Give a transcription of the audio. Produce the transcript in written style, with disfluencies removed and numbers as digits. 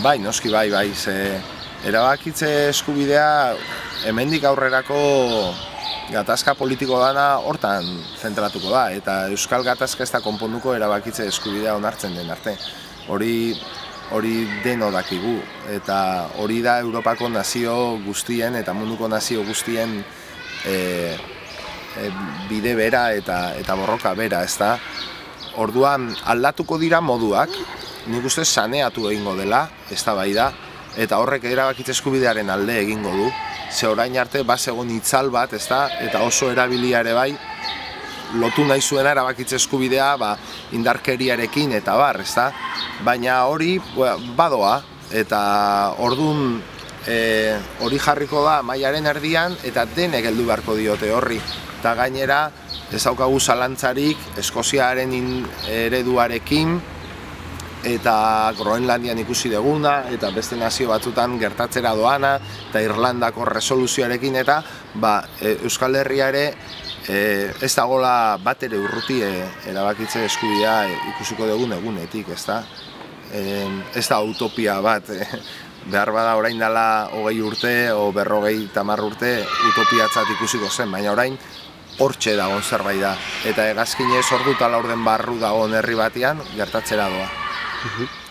Bai, noski bai, erabakitze eskubidea hemendik aurrerako gatazka politiko dana hortan zentratuko da, eta euskal gatazka ez da konponduko erabakitze eskubidea onartzen den arte. Hori deno dakigu, eta hori da Europako nazio guztien eta munduko nazio guztien bide bera eta borroka bera, ezta? Orduan aldatuko dira moduak, nik uste saneatu egingo dela, eztabaida, eta horrek erabakitze eskubidearen alde egingo du. Ze orain arte bazegon itzal bat, ezta? Eta oso erabilia ere bai, lotu nahi zuena erabakitze eskubidea indarkeriarekin eta bar, ezta? Baina hori badoa, eta ordun hori jarriko da mailaren erdian eta denek heldu beharko diote horri. Eta gainera ez daukagu zalantzarik Eskoziaren ereduarekin eta Groenlandian ikusi duguna eta beste nazio batzutan gertatzera doana eta Irlandako resoluzioarekin eta Euskal Herria ere ez dagoela bat ere urruti erabakitze eskubidea ikusiko dugun egunetik, ezta? Ez da utopia bat, behar bada orain dela 20 urte o 50 urte utopiatzat ikusiko zen, baina orain hortxe dagoen zerbait da, eta hegazkinez orduta laurden barru dagoen herri batean gertatzera doa.